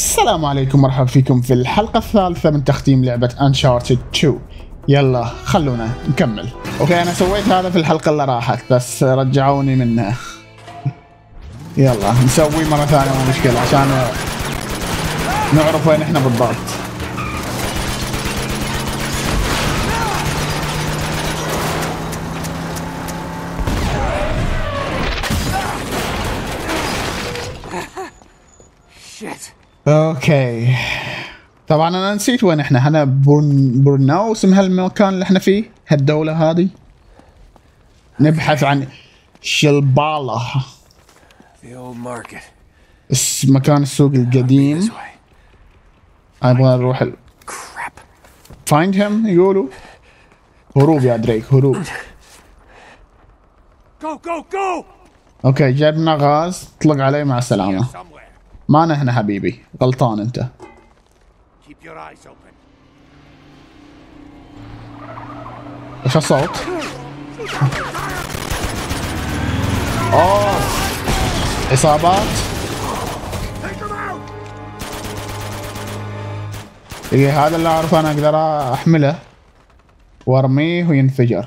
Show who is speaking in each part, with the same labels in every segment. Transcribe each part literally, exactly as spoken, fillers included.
Speaker 1: السلام عليكم، مرحبا فيكم في الحلقة الثالثة من تختيم لعبة Uncharted تو. يلا خلونا نكمل. اوكي انا سويت هذا في الحلقة اللي راحت بس رجعوني منها. يلا نسوي مرة ثانية مو مشكلة عشان نعرف وين احنا بالضبط. اوكي طبعا انا نسيت وين احنا. احنا بورن بورناو اسم هالمكان اللي احنا فيه، هالدولة هذه. نبحث عن شلبالة، اسم مكان السوق القديم. ابغى نروح ال... find him يقولوا. هروب يا دريك، هروب. اوكي جبنا غاز، اطلق عليه مع السلامة. ما نحن حبيبي، غلطان انت. وش الصوت؟ اوه اصابات. ايه هذا اللي اعرفه، انا اقدر احمله وارميه وينفجر.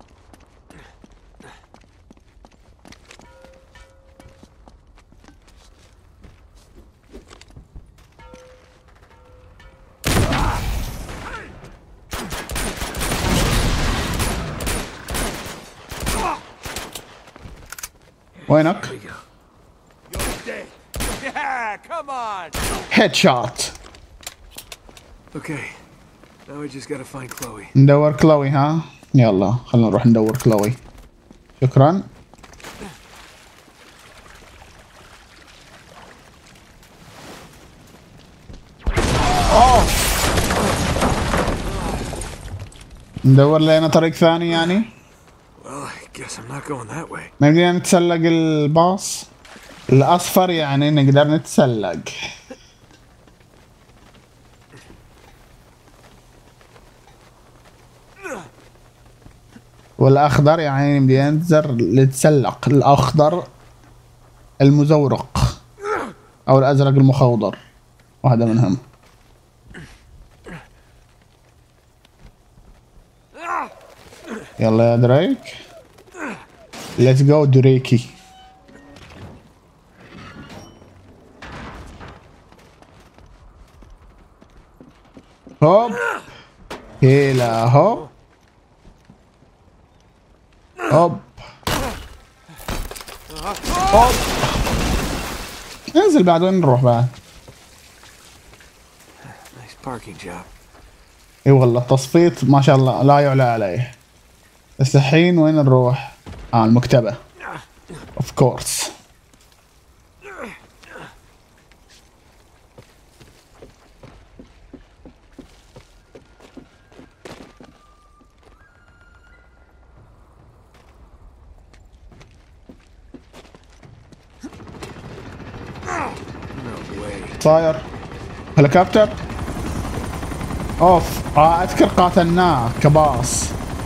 Speaker 1: وينك؟ هيد شوت. ندور كلوي. ها يلا خلينا نروح ندور كلوي. شكرا. اوف ندور لنا طريق ثاني يعني. نقدر نتسلق الباص الأصفر، يعني نقدر نتسلق. والأخضر يعني نبي ننزر نتسلق. الأخضر المزورق أو الأزرق المخضر، واحدة منهم. يلا يا دريك، let's go دريكي. هوب هيلا هوب هوب هوب. انزل بعد. وين نروح بعد؟ اي والله التصفيط ما شاء الله لا يعلى عليه. بس الحين وين نروح؟ اه المكتبة اوف كورس. صاير هليكوبتر. اوف اه اذكر قاتلناه كباص.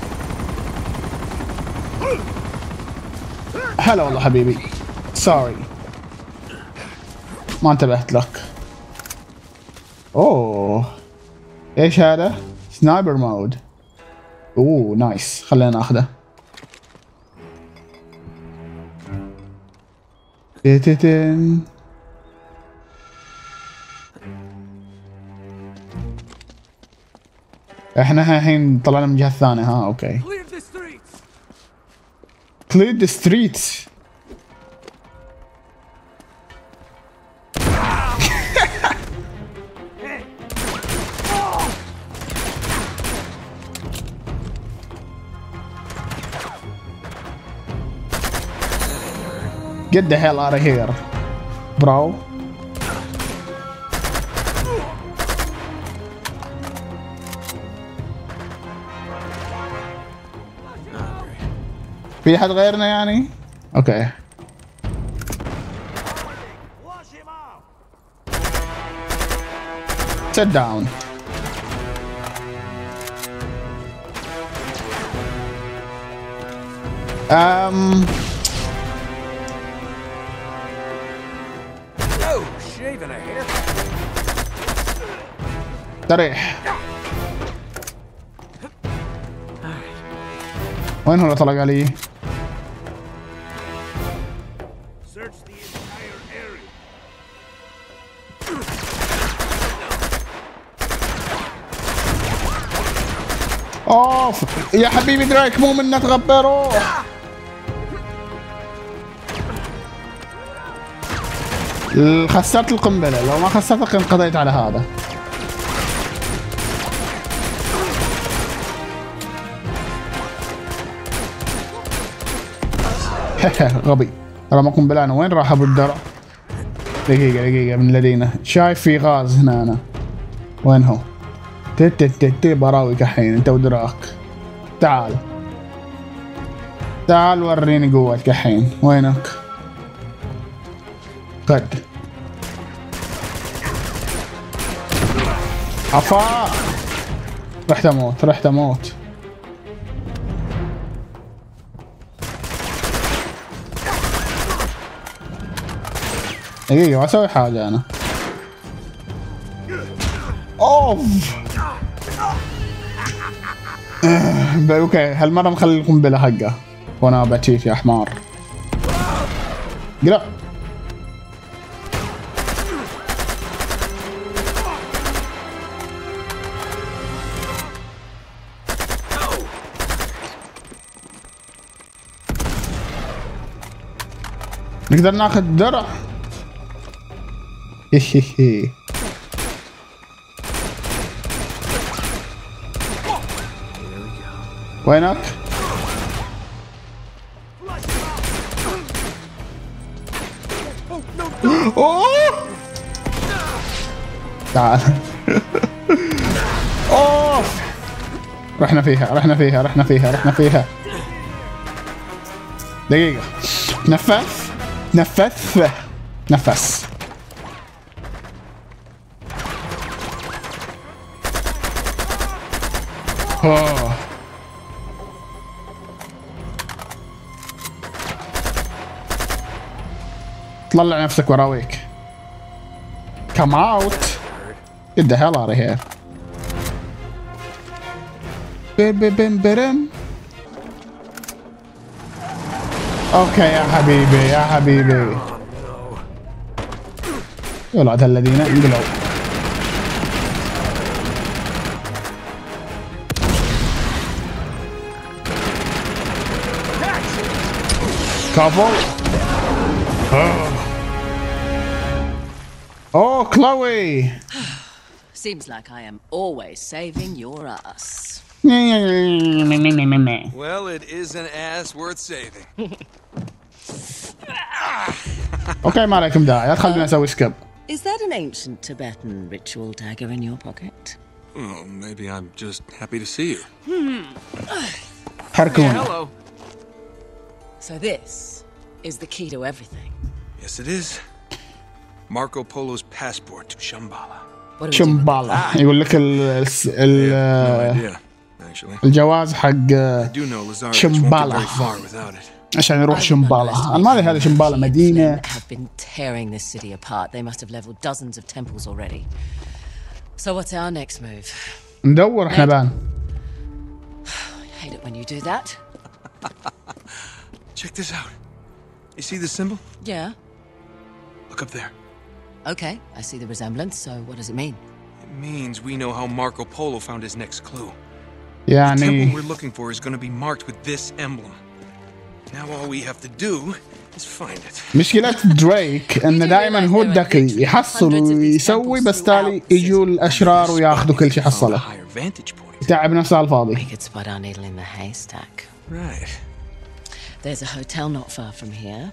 Speaker 1: هلا والله حبيبي، سوري ما انتبهت لك. اوه ايش هذا؟ سنايبر مود. اوه نايس، خلينا ناخذه. تيتين. احنا الحين طلعنا من الجهة الثانية. ها اوكي. Clear the streets. Get the hell out of here, bro. في حد غيرنا يعني؟ اوكي. Sit down. Um.
Speaker 2: No, shaving a haircut.
Speaker 1: استريح. وين هو اللي طلق علي؟ اوف يا حبيبي درايك مو منك تغبره. خسرت القنبلة، لو ما خسرتها كنت قضيت على هذا. غبي رمى قنبلة. انا وين راح ابو الدرع؟ دقيقة دقيقة من الذين شايف في غاز هنا. انا وين هو؟ تت تت تت براويك الحين انت ودراك. تعال تعال وريني قوتك الحين. وينك؟ قد عفا رحت اموت رحت اموت. دقيقة ما اسوي حاجة انا. اوف اوكي هالمرة مخلي القنبلة حقه وانا بتيت يا حمار. قلا نقدر ناخذ درع. هيهي وينك؟ اوه تعال. اوف رحنا فيها رحنا فيها رحنا فيها رحنا فيها. دقيقة تنفس تنفس نفس. اوه طلع نفسك وراويك. Come out. Get the hell out of here. بم بم بم. اوكي يا حبيبي يا حبيبي. يا ولاد الذين انقلوا. كفو. Oh, Chloe!
Speaker 2: Seems like I am always saving your ass.
Speaker 3: Well, it is an ass worth saving.
Speaker 1: Okay, ما عليكم داعي، خلينا نسوي سكيب.
Speaker 2: Is that an ancient Tibetan ritual dagger in your pocket?
Speaker 3: Oh, maybe I'm just happy to see you.
Speaker 1: حركونا.
Speaker 3: Yeah, hello.
Speaker 2: So this is the key to everything.
Speaker 3: Yes, it is. Marco Polo's passport to Shambhala.
Speaker 1: شمبالا يقول لك ال ال الجواز حق شمبالا عشان يروح شمبالا. انا ما ادري هذه شمبالا مدينة.
Speaker 2: Have been tearing this city apart. They must have leveled dozens of temples already. So what's our next move?
Speaker 1: ندور احنا بان.
Speaker 2: I hate it when you do that.
Speaker 3: Check this out. You see the symbol?
Speaker 2: Yeah.
Speaker 3: Look up there.
Speaker 2: Okay, I see the resemblance, so what does it mean?
Speaker 3: It means we know how Marco Polo found his next clue.
Speaker 1: يعني
Speaker 3: The temple we're looking for is going to be marked with this emblem. Now all we have to do is find it.
Speaker 1: مشكلة دريك انه دائما هو الذكي يحصل ويسوي بس تالي يجوا الاشرار وياخذوا كل شيء حصله. يتعب نفسه على الفاضي.
Speaker 2: We could spot our needle in the haystack.
Speaker 3: Right.
Speaker 2: There's a hotel not far from here.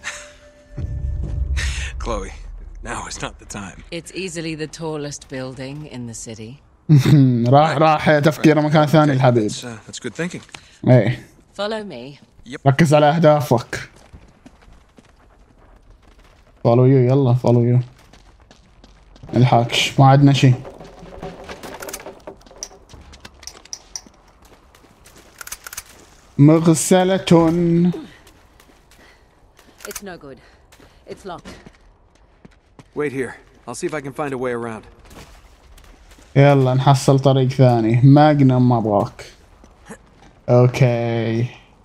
Speaker 3: Chloe, now is not the time.
Speaker 2: It's easily the tallest building in the city.
Speaker 1: راح راح تفكيره مكان ثاني الحبيب.
Speaker 3: That's, uh, that's good thinking.
Speaker 1: ايه.
Speaker 2: Follow me.
Speaker 1: ركز على اهدافك. follow you يلا follow you. الحاكش ما عندنا شيء. مغسلة.
Speaker 2: It's no good. It's locked.
Speaker 4: Wait here. I'll see if I can find a way around.
Speaker 1: يلا نحصل طريق ثاني. ماجنم ما ابغاك. اوكي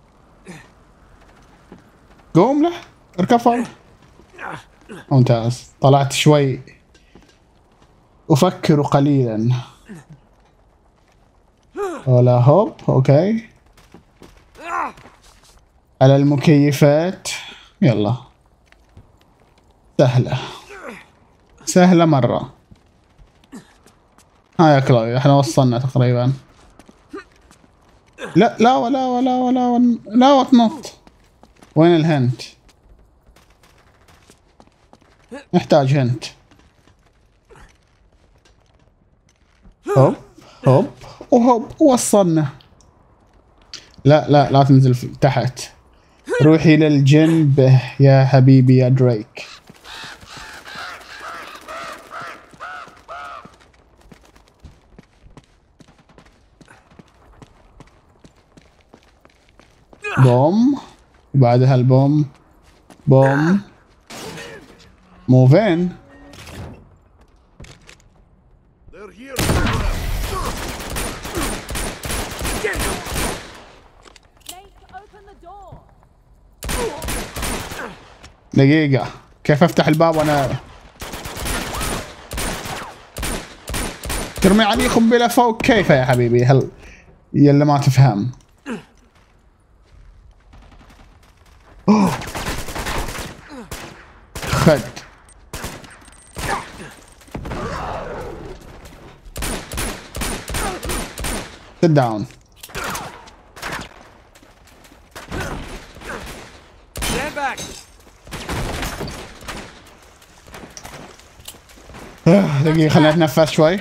Speaker 1: قوم له اركب فوق. ممتاز. طلعت شوي افكر قليلا. ولا هوب. اوكي على المكيفات. يلا سهلة سهلة مرة. ها يا كلاوي احنا وصلنا تقريبا. لا لا ولا ولا ولا ولا لا وتنط. وين الهنت؟ نحتاج هنت. هوب هوب وهوب وصلنا. لا لا لا تنزل في تحت. روحي للجنب يا حبيبي يا دريك. بوم وبعدها البوم. بوم موفين. دقيقة كيف افتح الباب وانا ترمي علي قنبلة فوق؟ كيف يا حبيبي؟ هل يلا ما تفهم. أوه. خد sit down.
Speaker 3: Stand back.
Speaker 1: دقيقة خلينا نتنفس شوي.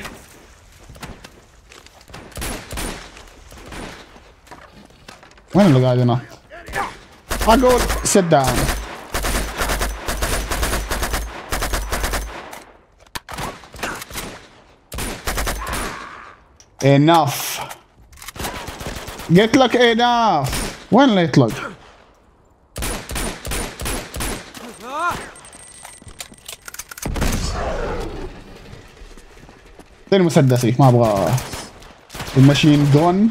Speaker 1: وين اللي قاعد هنا؟ أقول sit down. enough. قلت لك enough. وين اللي يطلق؟ اعطيني مسدسي ما ابغى الماشين جون.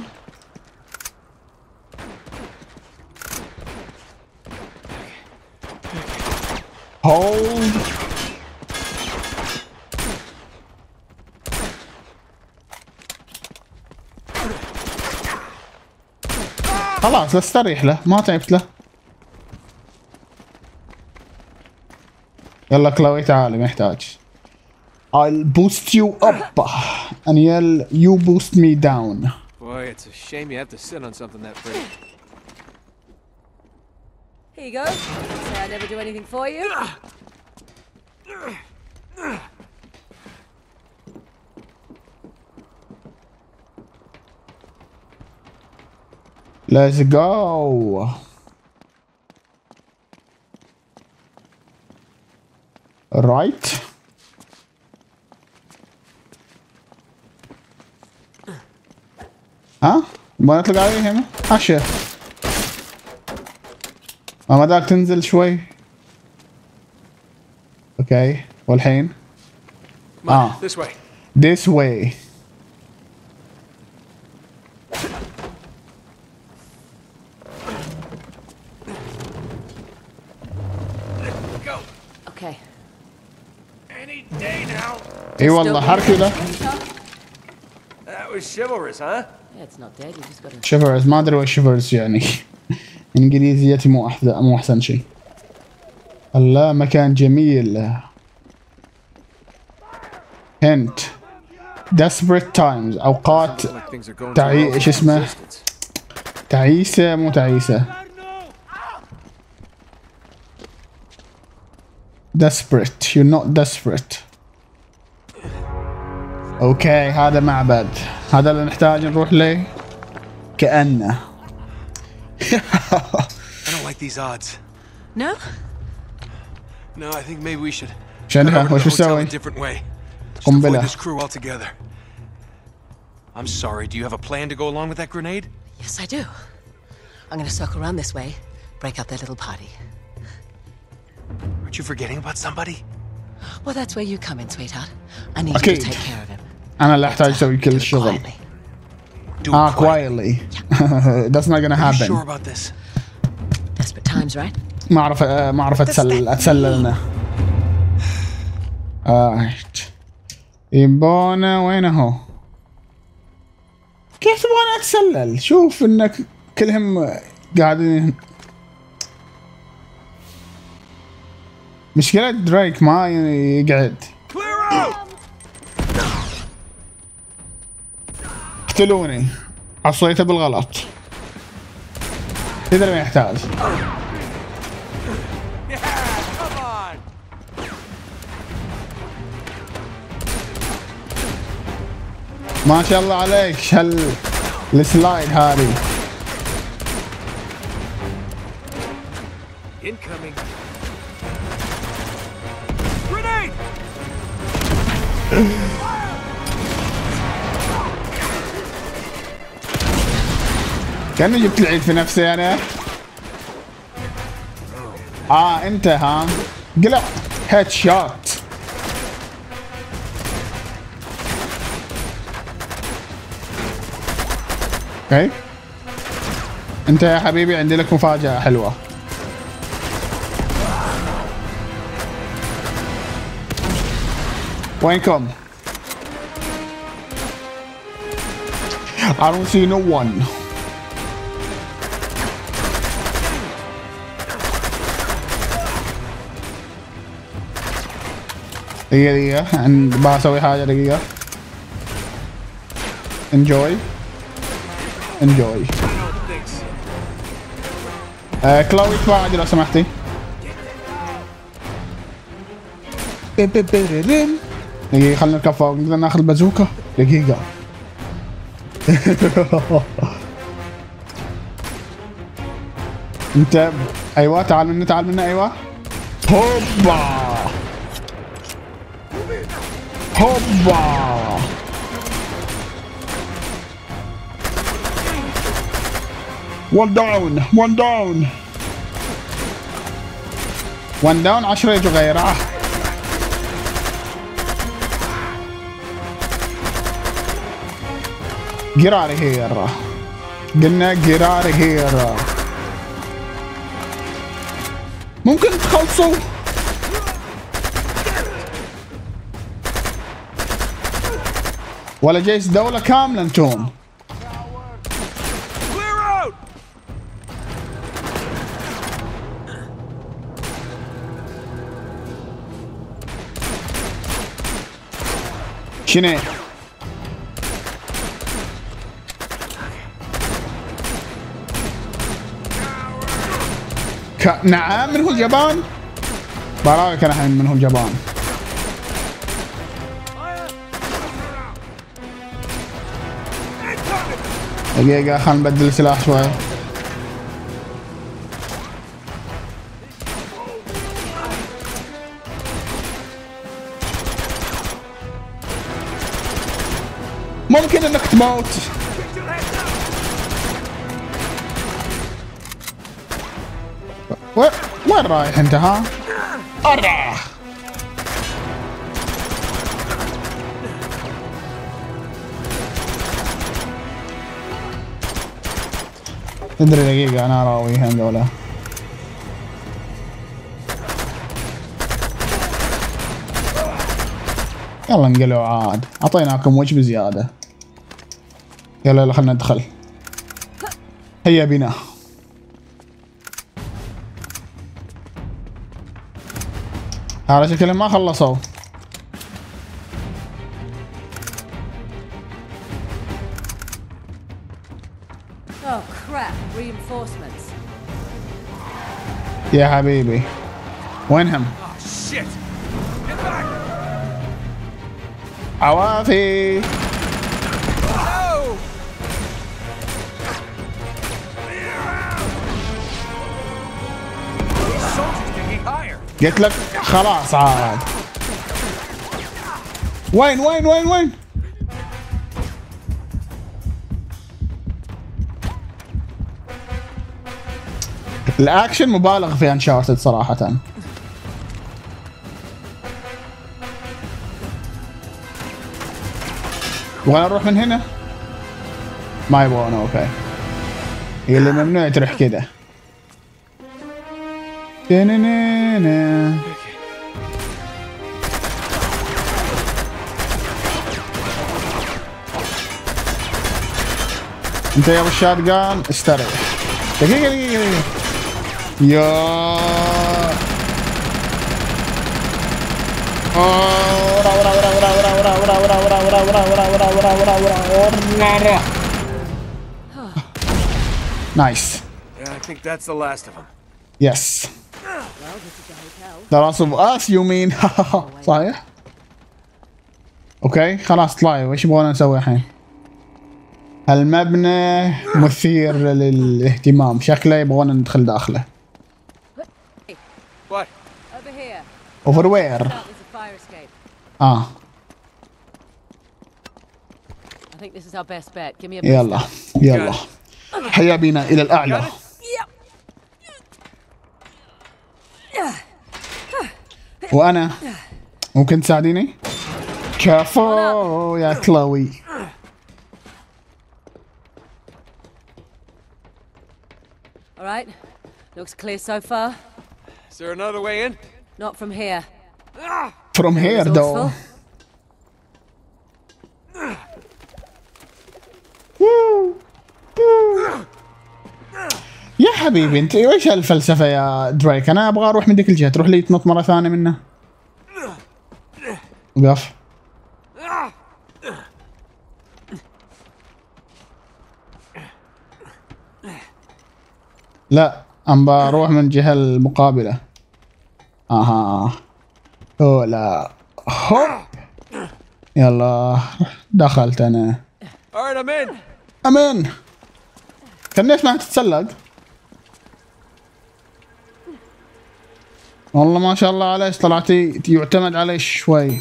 Speaker 1: هولد. خلاص استريح له ما تعبت له. يلا كلاوي تعالي محتاج. I'll boost you up and you'll you boost me down.
Speaker 3: Boy, it's a shame you have to sit on something that pretty.
Speaker 2: Here you go. Say I never do anything for you.
Speaker 1: Let's go. Right. ها؟ ما نطلق عليه هنا؟ عشا. ما داك تنزل شوي. اوكي والحين؟
Speaker 3: اه. This way.
Speaker 1: This way.
Speaker 3: Go.
Speaker 2: Okay.
Speaker 3: Any day now.
Speaker 1: اي والله حركي له.
Speaker 3: That was chivalrous, huh?
Speaker 2: Yeah, it's not dead. You just got to.
Speaker 1: شيفرز ما ادري وش شيفرز يعني. انجليزيتي مو احسن مو احسن شيء. الله مكان جميل. هنت. desperate times اوقات تعي ايش اسمه؟ تعيسة مو تعيسة. desperate. you're not desperate. اوكي هذا معبد. هذا اللي نحتاج نروح له كأنه.
Speaker 3: I don't like these odds.
Speaker 2: No?
Speaker 3: No, I think maybe we should.
Speaker 1: شنها وش بسوي؟ قنبلة.
Speaker 3: This crew altogether. I'm sorry. Do you have a plan to go along with that grenade?
Speaker 2: Yes, I do. I'm going to circle around this way, break up their little party.
Speaker 3: Aren't you forgetting about somebody?
Speaker 2: Well, that's where you come in, sweetheart. I need
Speaker 1: Okay.
Speaker 2: you to take care of him.
Speaker 1: انا اللي احتاج اسوي كل الشغل. اه quietly. That's not gonna happen.
Speaker 3: Sure about this?
Speaker 2: Desperate times, right?
Speaker 1: ما اعرف ما اعرف اتسلل اتسلل انا. اه يبونا وين هو؟ كيف تبغاني اتسلل؟ شوف انك كلهم قاعدين. مشكلة دريك ما يقعد. اقتلوني، عصيته بالغلط. تدري ما يحتاج. ما شاء الله عليك هال السلايد هذه.
Speaker 3: Incoming. Grenade.
Speaker 1: كأني جبت العيد في نفسي انا. اه انت ها قلع هيد شوت. اوكي انت يا حبيبي عندي لك مفاجأة حلوة. وينكم؟ I don't see no one. دقيقة دقيقة عند بسوي حاجة دقيقة. Enjoy. Enjoy. آه كلاوي تباعد لو سمحتي. دقيقة خلينا نركب فوق، نقدر ناخذ البازوكا. دقيقة. انت ايوه تعال منا تعال منا ايوه. هوبا هوبا ون داون ون داون ون داون. عشرة يجوا غيره. جراري هيرا قلنا جراري هيرا. ممكن تخلصوا؟ ولا جيش دولة كاملة انتم؟ شنو؟ ك... نعم من هو الجبان؟ براويك انا الحين من هو الجبان. دقيقة خلنا نبدل سلاح شوي. ممكن انك تموت. وين رايح انت ها؟ أرى. تدري دقيقة انا راويهم ذولا. يلا انقلوا عاد، اعطيناكم وجه بزيادة. يلا يلا خلنا ندخل. هيا بنا. هذا شكلهم ما خلصوا.
Speaker 2: Oh crap, reinforcements.
Speaker 1: يا حبيبي وينهم؟ عوافي. قلت لك خلاص عاد. وين وين وين وين؟ الاكشن مبالغ في انشارتد صراحة. وأنا أروح من هنا؟ ما يبغون. أوكي. هي اللي ممنوع تروح كده. تنينينا. انت يا ابو الشاتجان استريح. دقيقة دقيقة دقيقة. يا ورا ورا ورا ورا ورا ورا ورا ورا ورا ورا ورا ورا ورا ورا ورا ورا ورا. نايس.
Speaker 3: Yeah, I think that's the last of them.
Speaker 1: Yes. The last of us you mean. صحيح. اوكي خلاص طلعي. وش يبغون نسوي الحين؟ المبنى مثير للاهتمام، شكله يبغون ندخل داخله.
Speaker 3: What?
Speaker 1: Over where? اه. يلا يلا هيا بنا إلى الأعلى. وأنا ممكن تساعديني؟ كفو يا كلاوي.
Speaker 2: All right. Looks clear so far.
Speaker 3: Is there another way in?
Speaker 2: Not from here.
Speaker 1: From here though. يا حبيبي انت ايش هالفلسفة يا دريك؟ انا ابغى اروح من ديك الجهة، تروح لي تنط مرة ثانية منه. وقف. لا ام بروح من الجهة المقابلة. اها لا هوب. يلا دخلت انا. امان. كان ليش ما تتسلق؟ والله ما شاء الله عليك طلعتي يعتمد علي شوي.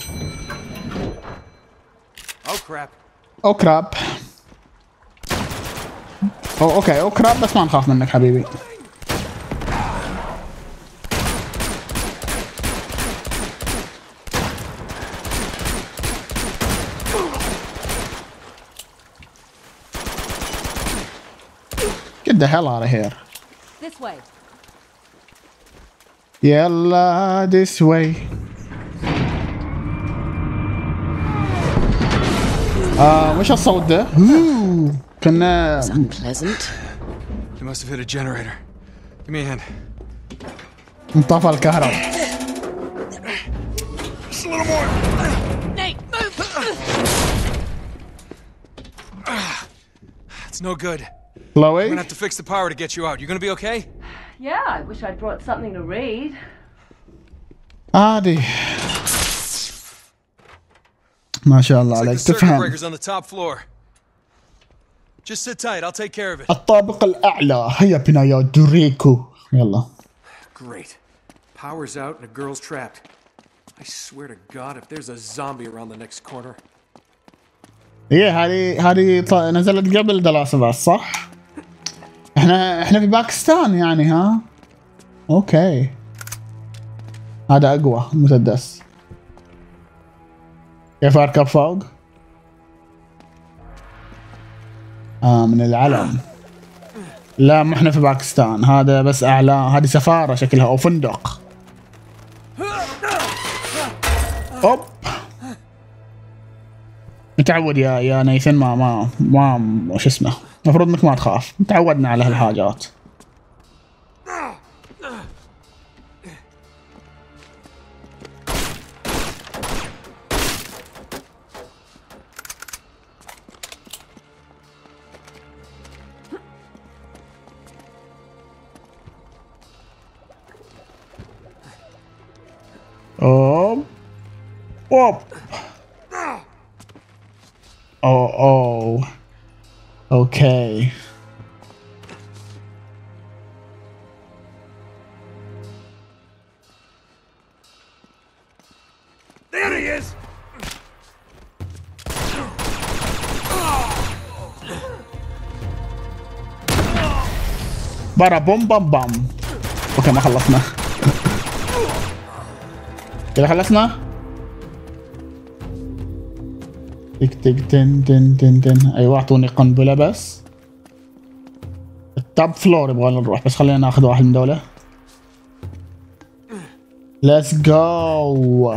Speaker 3: او كراب.
Speaker 1: او كراب. او اوكي او كراب بس ما نخاف منك حبيبي. Get the hell out of here.
Speaker 2: This way.
Speaker 1: يلا this way. آه وش الصوت ده؟ كنا
Speaker 2: unpleasant.
Speaker 3: You must have hit a generator. Give me a hand.
Speaker 1: انطفى الكهرباء.
Speaker 3: Just a little more.
Speaker 2: Nate, move.
Speaker 3: It's no good.
Speaker 1: Chloe?
Speaker 3: I'm gonna have to fix the power to get you out. You gonna be okay?
Speaker 2: Yeah, I wish I'd brought something to read.
Speaker 1: عادي. ما شاء الله عليك تفهم.
Speaker 3: On the top floor. Just sit tight. I'll take care of it.
Speaker 1: الطابق الأعلى. هيا بنا يا دريكو. يلا.
Speaker 3: Great. Power's out and a girl's trapped. I swear to God, if there's a zombie around the next corner.
Speaker 1: ايه هذه هذه نزلت قبل ذا لاست اوف اس صح؟ احنا احنا في باكستان يعني ها؟ اوكي. هذا اقوى مسدس. كيف اركب فوق؟ اه من العلم. لا ما احنا في باكستان، هذا بس اعلى، هذه سفارة شكلها او فندق. اوب. متعود يا يا نيثن ما ما ما وش اسمه؟ المفروض انك ما تخاف، تعودنا على هالحاجات. اوب اوب. Oh, oh. Okay.
Speaker 3: There he is.
Speaker 1: برا بوم بام بام. اوكي ما خلصنا. كده خلصنا؟ تك تك تن تن تن تن. ايوه اعطوني قنبله بس. التوب فلور يبغى نروح، بس خلينا ناخذ واحد من دولة. ليتس جو.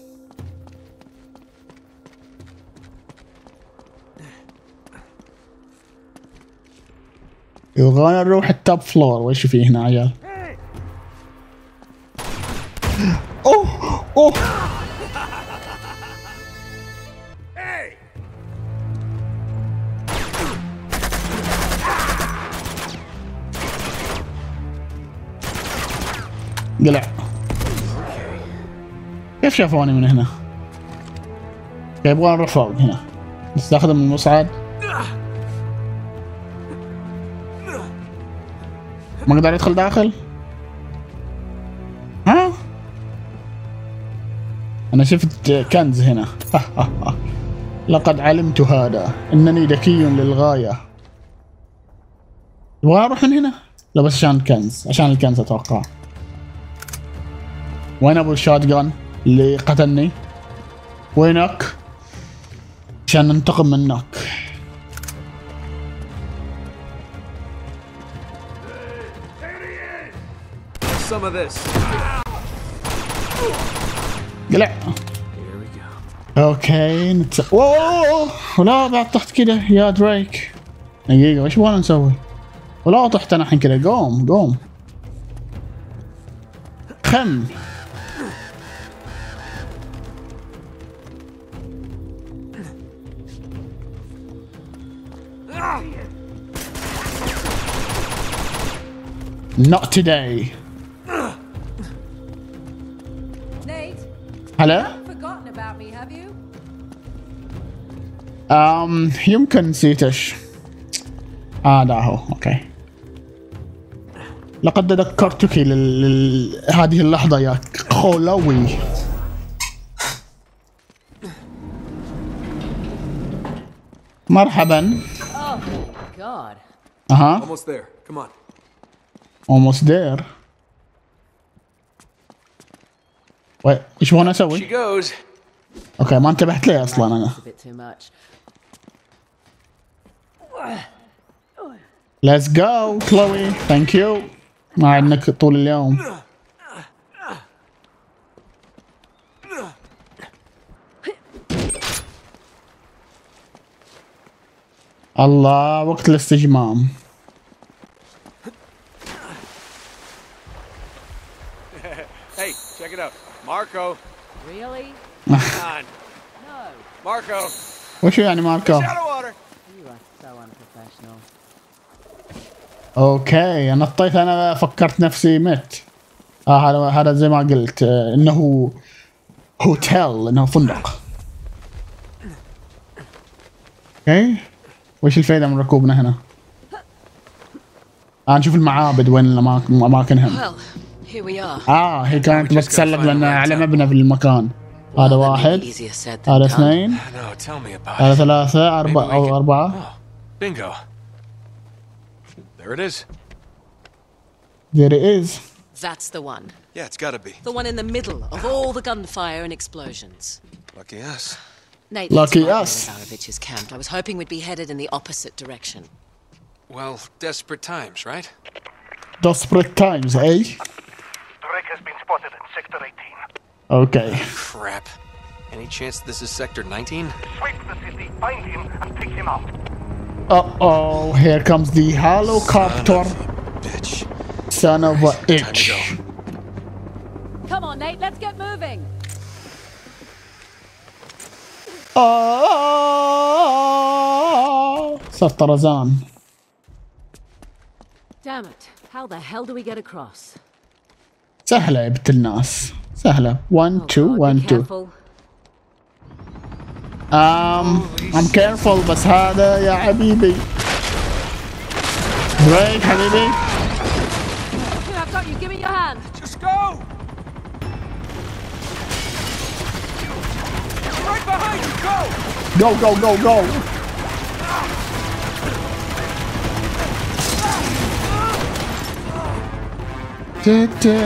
Speaker 1: يبغانا نروح التوب فلور. وش في هنا عيال؟ اوه اوه قلع. كيف شافوني من هنا؟ يبغى نروح فوق هنا. نستخدم المصعد. ما اقدر ادخل داخل؟ ها؟ انا شفت كنز هنا. لقد علمت هذا، انني ذكي للغاية. يبغى اروح من هنا؟ لا بس عشان الكنز، عشان الكنز اتوقع. وين ابو الشات جان اللي قتلني؟ وينك؟ عشان ننتقم منك. قلع. اوكي نتس... اوه ولا بعد طحت كده يا دريك. دقيقة وش بغينا نسوي؟ ولا طحت انا الحين كده. قوم قوم خم. Not today.
Speaker 4: Nate,
Speaker 1: هلا.
Speaker 4: haven't forgotten about me, have you?
Speaker 1: أم يمكن نسيتش. آه ده هو. أوكي. لقد ذكرتك لل... لل... هذه اللحظة يا خولوي. مرحبا.
Speaker 2: Oh, God.
Speaker 1: أها.
Speaker 3: Almost there. Come on.
Speaker 1: Almost there. وي ايش بغنا اسوي؟
Speaker 3: She goes.
Speaker 1: اوكي ما انتبهت ليه اصلا انا.
Speaker 2: A bit too much.
Speaker 1: Let's go كلوي. Thank you. ما عندك طول اليوم. الله وقت الاستجمام.
Speaker 3: Hey, check it out. Marco.
Speaker 2: Really?
Speaker 3: Come on.
Speaker 2: No.
Speaker 3: Marco.
Speaker 1: وش يعني ماركو؟
Speaker 3: Shadow water.
Speaker 2: You are so unprofessional.
Speaker 1: اوكي انا نطيت. انا فكرت نفسي مت. اه هذا هذا زي ما قلت آه انه هوتيل، انه فندق. اوكي وش الفائدة من ركوبنا هنا؟ آه نشوف المعابد وين الأماكن اماكنهم.
Speaker 2: Well, here we are.
Speaker 1: اه هي كانت بتسلق لنا على مبنى في المكان. هذا واحد. هذا اثنين.
Speaker 3: No, tell me about
Speaker 1: هذا
Speaker 3: it.
Speaker 1: ثلاثة. أربعة أو أربعة.
Speaker 3: Oh, bingo. There it is.
Speaker 1: There it is.
Speaker 2: That's the one.
Speaker 3: Yeah, it's gotta be.
Speaker 2: The one in the middle of all the gunfire and explosions.
Speaker 3: Lucky us.
Speaker 2: Nate,
Speaker 1: Lucky
Speaker 2: that's
Speaker 1: us.
Speaker 2: where Ivanovich is camped. I was hoping we'd be headed in the opposite direction.
Speaker 3: Well, desperate times, right?
Speaker 1: Desperate times, eh?
Speaker 5: Drake has been spotted in Sector eighteen.
Speaker 1: Okay.
Speaker 3: Crap. Any chance this is Sector nineteen?
Speaker 5: Sweep the city, find him, and pick him up.
Speaker 1: Uh-oh, here comes the helicopter.
Speaker 3: Son of a bitch.
Speaker 1: Son of a
Speaker 3: Time to
Speaker 1: itch.
Speaker 3: go.
Speaker 4: Come on, Nate, let's get moving.
Speaker 1: آه صار طرزان.
Speaker 4: Damn it. How the hell do we get across?
Speaker 1: سهلة يا بنت الناس. سهلة. one
Speaker 4: Oh,
Speaker 1: two
Speaker 4: God,
Speaker 1: one
Speaker 4: be
Speaker 1: two.
Speaker 4: careful.
Speaker 1: Um, I'm careful بس هذا يا حبيبي. بريك حبيبي.
Speaker 4: Here, I've got you. Give me your hand.
Speaker 3: Just go! Right behind you, go!
Speaker 1: Go go go go. Da, da.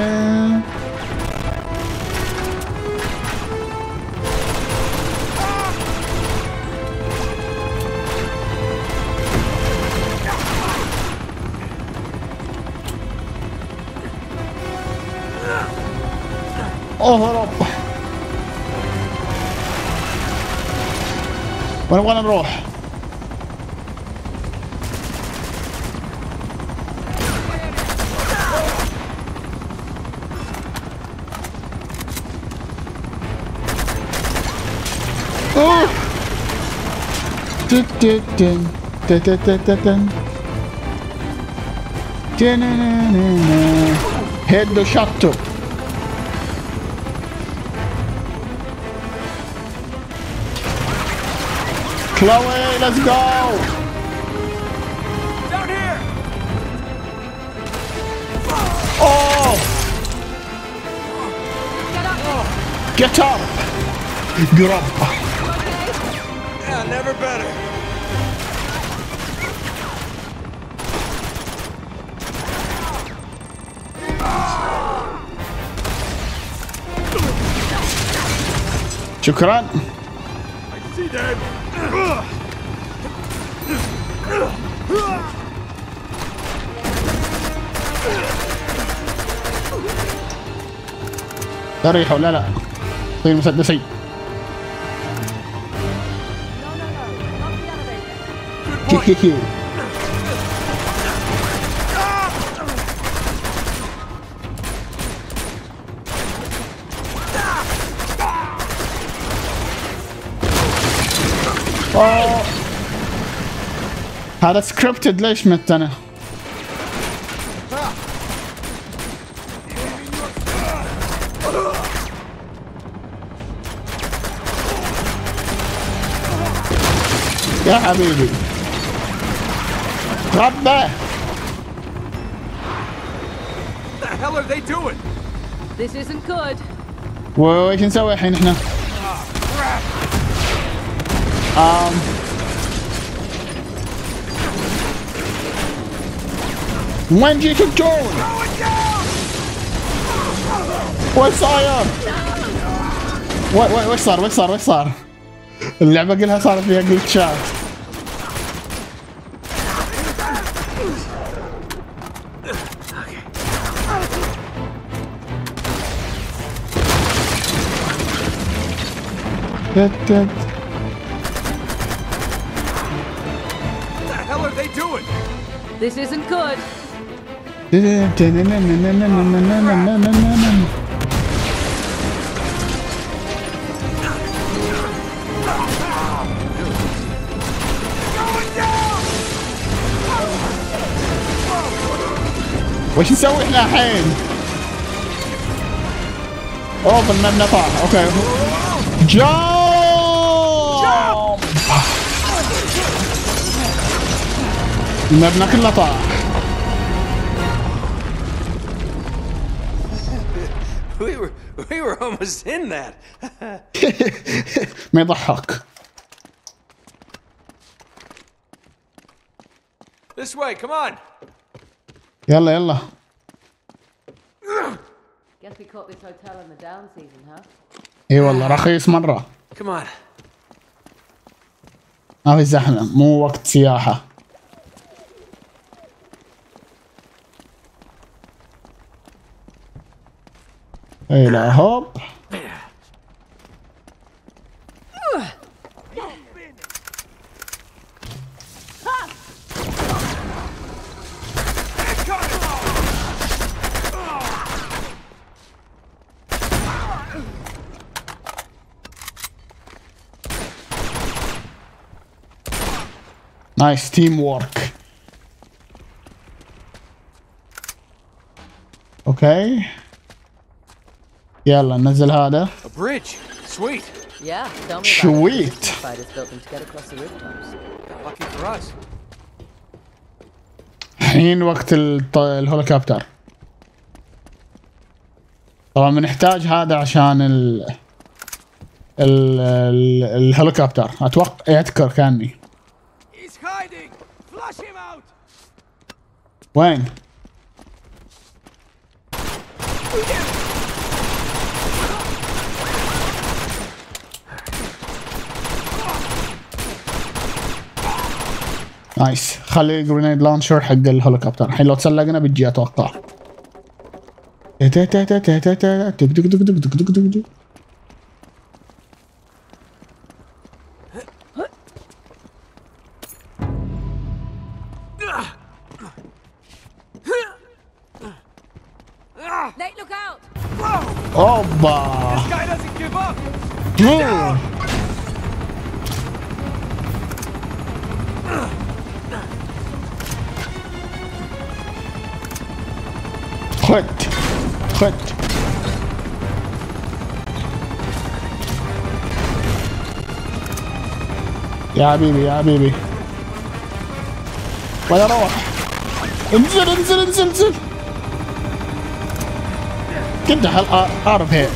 Speaker 1: وين نبغى نروح؟ اوه تن تن تن تن تن تن تن هيدو شاتو Chloe, let's go!
Speaker 3: Down here!
Speaker 1: Oh! Get up! Get up!
Speaker 3: Yeah, never better.
Speaker 1: شكرا.
Speaker 3: I see that.
Speaker 1: ريحوا لا لا طيب مسدسي. كي كي كي أوه. هذا سكريبتد ليش مت انا؟ يا حبيبي ربه.
Speaker 3: What the hell are they doing?
Speaker 4: This isn't good.
Speaker 1: وايش نسوي الحين احنا؟ Um, وين جيت الجون؟ وين صاير؟ وين صار؟ وين صار؟ وين صار؟ اللعبة كلها صارت فيها جلتشات. تت
Speaker 4: This isn't good.
Speaker 1: وش نسوي احنا الحين؟ اوه في المبنى طاح. اوكي جامب. المبنى كله طاح.
Speaker 3: We were we were almost in that.
Speaker 1: ما يضحك.
Speaker 3: This way, come on.
Speaker 1: يلا يلا.
Speaker 4: Guess we caught this hotel in the down season, huh?
Speaker 1: اي والله رخيص مرة.
Speaker 3: Come on.
Speaker 1: ما في زحمة، مو وقت سياحة. اي لا هوب. نايس تيم وورك. اوكي يلا ننزل هذا.
Speaker 3: A bridge. Sweet.
Speaker 4: Yeah, tell me about
Speaker 1: Sweet.
Speaker 4: it. Fighters built them to get across the rooftops.
Speaker 3: Lucky for us.
Speaker 1: الحين وقت الط- الهوليكوبتر. طبعا بنحتاج هذا عشان ال ال ال الهوليكوبتر. اتوقع يذكر كاني.
Speaker 3: He's hiding. Flush him out.
Speaker 1: وين؟ نايس. خلي جرينيد لانشر حق الهوليكوبتر. الحين لو تسلقنا بتجي اتوقع. اوبا.
Speaker 3: Guy doesn't give up.
Speaker 1: أوه. خد خد. يا حبيبي يا حبيبي ولا روح. انزل انزل انزل انزل. كنت حلقة اعرف هيك.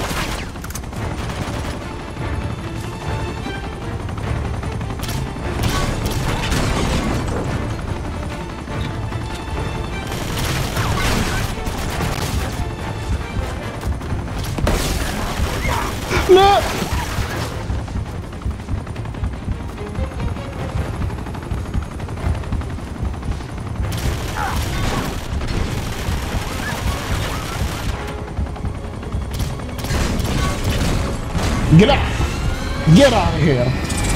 Speaker 1: لا قلع. Get out of here.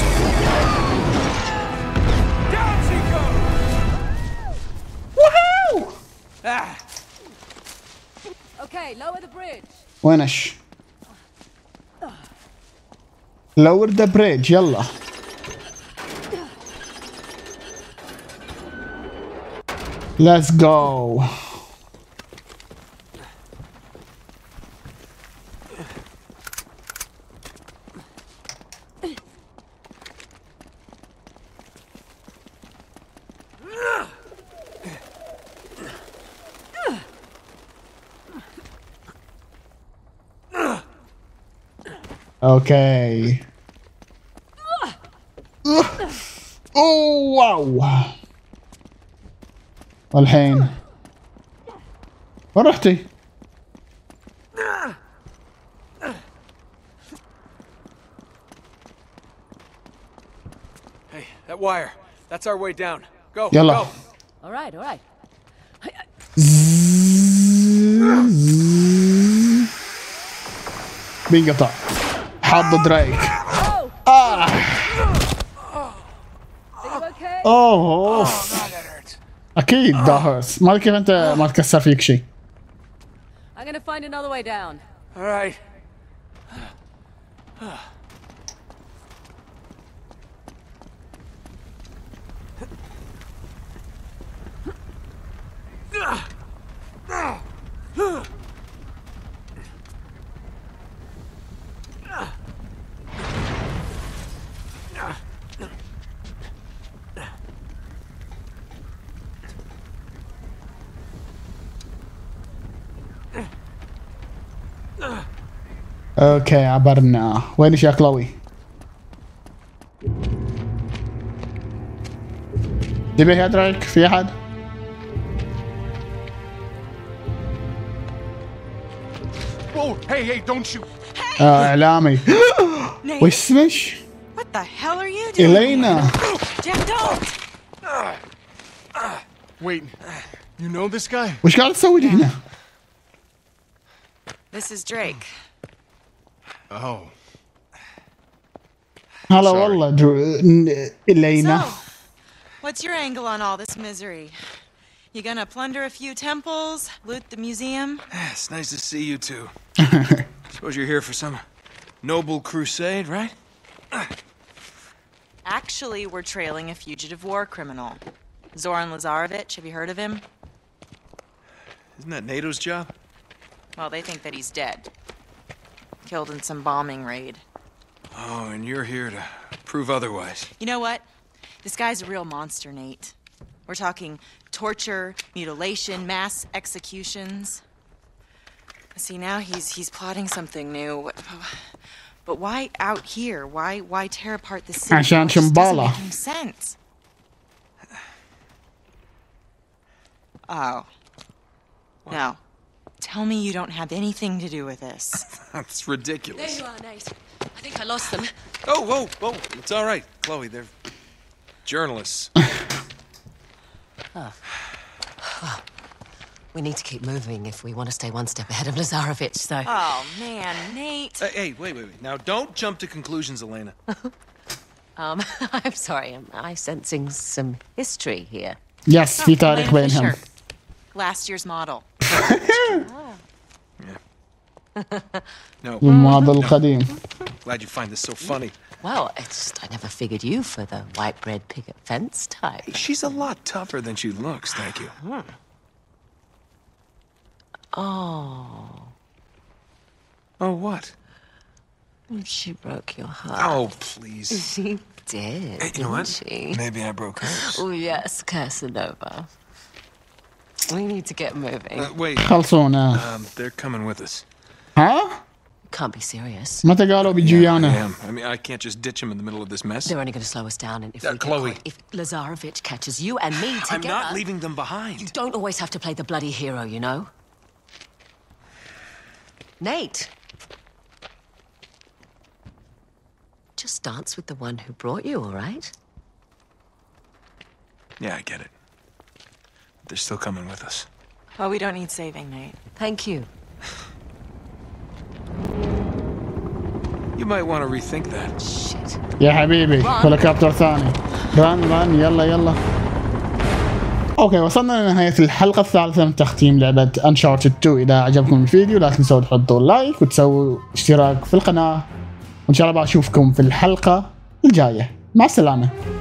Speaker 3: Down she goes.
Speaker 1: Woohoo!
Speaker 3: Ah.
Speaker 4: Okay, lower the bridge.
Speaker 1: وينش؟ lower the bridge يلا. Let's go. اوكي. اوه واو. والحين وين رحتي؟
Speaker 3: Hey, that wire. That's our way down. Go.
Speaker 1: يلا.
Speaker 3: Go.
Speaker 4: All right, all right.
Speaker 1: بينقطع. حاط دريك.
Speaker 4: Oh,
Speaker 1: آه.
Speaker 4: are you okay?
Speaker 1: اوه
Speaker 3: Oh, God, that hurts.
Speaker 1: اكيد ده هرس. ما كيف انت ما تكسر فيك شيء.
Speaker 4: I'm gonna find another way down.
Speaker 3: All right.
Speaker 1: اوكي عبرنا. وين يا كلوي؟ تبي يا دريك؟ في احد؟
Speaker 3: Whoa! Hey, hey! Don't shoot!
Speaker 1: آه اعلامي. وش اسمش؟
Speaker 6: What the hell are you doing?
Speaker 1: إلينا.
Speaker 6: Jim, don't!
Speaker 3: Wait, you know this guy?
Speaker 1: وش قاعد تسوي لي هنا؟
Speaker 6: This is Drake.
Speaker 3: Oh.
Speaker 1: هلا
Speaker 3: Sorry.
Speaker 1: والله درو... ن- إلينا.
Speaker 6: So, what's your angle on all this misery? You gonna plunder a few temples, loot the museum?
Speaker 3: It's nice to see you two. Suppose you're here for some noble crusade, right?
Speaker 6: Actually, we're trailing a fugitive war criminal. Zoran Lazarevich, have you heard of him?
Speaker 3: Isn't that NATO's job?
Speaker 6: Well, they think that he's dead. Killed in some bombing raid.
Speaker 3: Oh, and you're here to prove otherwise.
Speaker 6: You know what? This guy's a real monster, Nate. We're talking torture, mutilation, mass executions. See, now he's he's plotting something new. But why out here? Why why tear apart the city?
Speaker 1: عشان
Speaker 6: It just doesn't
Speaker 1: شمبالة.
Speaker 6: make any sense. Oh. No. Tell me you don't have anything to do with this.
Speaker 3: That's
Speaker 2: There
Speaker 3: ridiculous.
Speaker 2: you are, Nate. I think I lost them.
Speaker 3: Oh, whoa, whoa. It's all right, Chloe. They're journalists.
Speaker 2: We need to keep moving if we want to stay one step ahead of Lazarevich, so...
Speaker 6: Oh, man, Nate.
Speaker 3: Hey, hey, wait, wait, wait. Now, don't jump to conclusions, Elena.
Speaker 2: Um, I'm sorry, am I sensing some history here?
Speaker 1: يس في تاريخ
Speaker 6: Elena
Speaker 1: بينهم.
Speaker 6: Fisher. Last year's model.
Speaker 3: No.
Speaker 1: الماضي القديم.
Speaker 3: Glad you find this so funny.
Speaker 2: Well, it's just I never figured you for the white bread picket fence type.
Speaker 3: She's a lot tougher than she looks, thank you.
Speaker 2: Oh.
Speaker 3: Oh, what?
Speaker 2: She broke your heart.
Speaker 3: Oh, please.
Speaker 2: She did.
Speaker 3: Hey, you know what?
Speaker 2: She?
Speaker 3: Maybe I broke hers.
Speaker 2: Oh, yes, Casanova. We need to get moving.
Speaker 3: Uh, wait.
Speaker 1: خلصونا.
Speaker 3: Um, they're coming with us.
Speaker 1: ها؟
Speaker 2: Can't be serious.
Speaker 1: متى قالوا بيجوا
Speaker 3: I
Speaker 1: ويانا؟
Speaker 3: am. I mean, I can't just ditch him in the middle of this mess.
Speaker 2: They're only going to slow us down, and if
Speaker 3: Uh,
Speaker 2: we get
Speaker 3: Chloe.
Speaker 2: caught, if Lazarevich catches you and me
Speaker 3: I'm
Speaker 2: together,
Speaker 3: not leaving them behind.
Speaker 2: you don't always have to play the bloody hero, you know. Nate, just dance with the one who brought you, all right?
Speaker 3: Yeah, I get it. They're still coming with us.
Speaker 6: Well, we don't need saving, Nate.
Speaker 2: Thank you.
Speaker 3: You might want to rethink that.
Speaker 2: Shit.
Speaker 1: يا حبيبي هليكوبتر ثاني. ران ران يلا يلا. اوكي وصلنا لنهاية الحلقة الثالثة من تختيم لعبة Uncharted تو. إذا عجبكم الفيديو لا تنسوا تحطوا لايك وتسووا اشتراك في القناة، وإن شاء الله بشوفكم في الحلقة الجاية. مع السلامة.